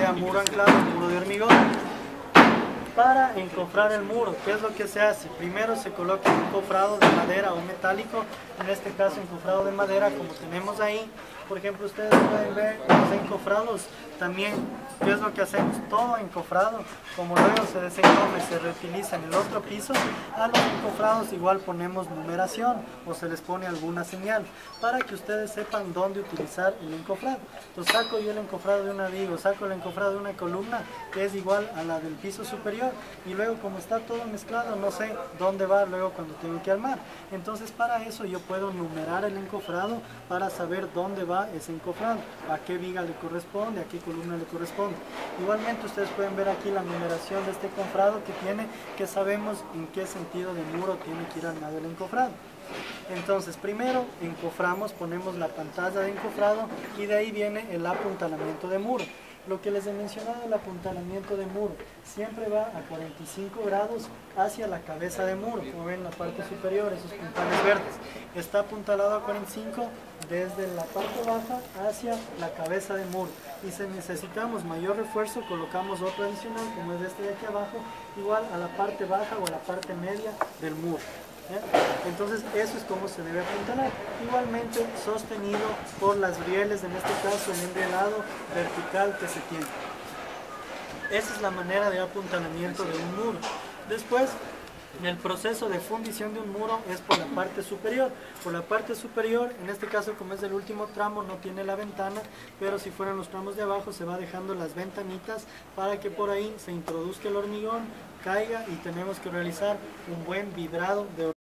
sea muro anclado, muro de hormigón. Para encofrar el muro, ¿qué es lo que se hace? Primero se coloca un encofrado de madera o metálico, en este caso encofrado de madera como tenemos ahí. Por ejemplo, ustedes pueden ver los encofrados también, ¿qué es lo que hacemos? Todo encofrado, como luego se desencofra y se reutiliza en el otro piso, a los encofrados igual ponemos numeración o se les pone alguna señal para que ustedes sepan dónde utilizar el encofrado. Entonces saco yo el encofrado de una viga, saco el encofrado de una columna que es igual a la del piso superior y luego como está todo mezclado no sé dónde va luego cuando tengo que armar. Entonces para eso yo puedo numerar el encofrado para saber dónde va ese encofrado, a qué viga le corresponde, a qué columna le corresponde. Igualmente ustedes pueden ver aquí la numeración de este encofrado que tiene, que sabemos en qué sentido de muro tiene que ir armado el encofrado. Entonces primero encoframos, ponemos la pantalla de encofrado y de ahí viene el apuntalamiento de muro. Lo que les he mencionado, el apuntalamiento de muro siempre va a 45 grados hacia la cabeza de muro, como ven en la parte superior, esos puntales verdes. Está apuntalado a 45 desde la parte baja hacia la cabeza de muro. Y si necesitamos mayor refuerzo, colocamos otro adicional, como es este de aquí abajo, igual a la parte baja o a la parte media del muro. Entonces eso es como se debe apuntalar, igualmente sostenido por las rieles, en este caso el enrielado vertical que se tiene. Esa es la manera de apuntalamiento de un muro. Después el proceso de fundición de un muro es por la parte superior. Por la parte superior, en este caso como es el último tramo, no tiene la ventana, pero si fueran los tramos de abajo se va dejando las ventanitas para que por ahí se introduzca el hormigón, caiga y tenemos que realizar un buen vibrado de hormigón.